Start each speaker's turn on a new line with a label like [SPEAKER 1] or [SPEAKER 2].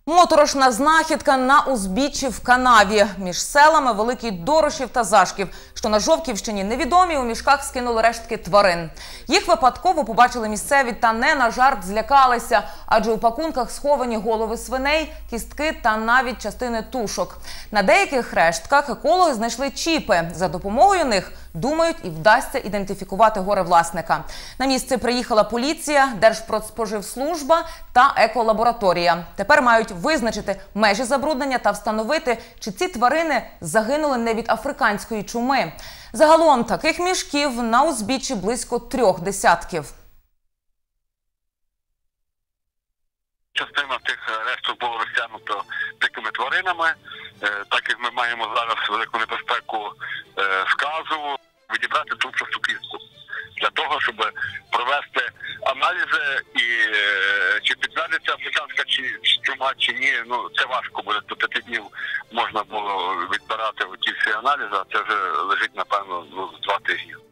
[SPEAKER 1] Моторошна знахідка на узбіччі в канаві. Між селами Великий Дорошів та Зашків, що на Жовківщині, невідомі у мішках скинули рештки тварин. Їх випадково побачили місцеві та не на жарт злякалися, адже у пакунках сховані голови свиней, кістки та навіть частини тушок. На деяких рештках екологи знайшли чіпи. За допомогою них, думають, і вдасться ідентифікувати горе-власника. На місце приїхала поліція, Держпродспоживслужба та еколабораторія. Тепер мають визначити межі забруднення та встановити, чи ці тварини загинули не від африканської чуми. Загалом таких мішків на узбіччі близько 3 десятків.
[SPEAKER 2] Частина тих решток було розтягнуто дикими тваринами, так як ми маємо зараз велику небезпеку сказу, відібрати трубчасту кістку для того, щоб провести аналізи і чи підтвердиться африканська чума чи ні. Ну, це важко буде, до 5 днів можна було відбирати ті всі аналізи, а це вже лежить, напевно, 2 тижні.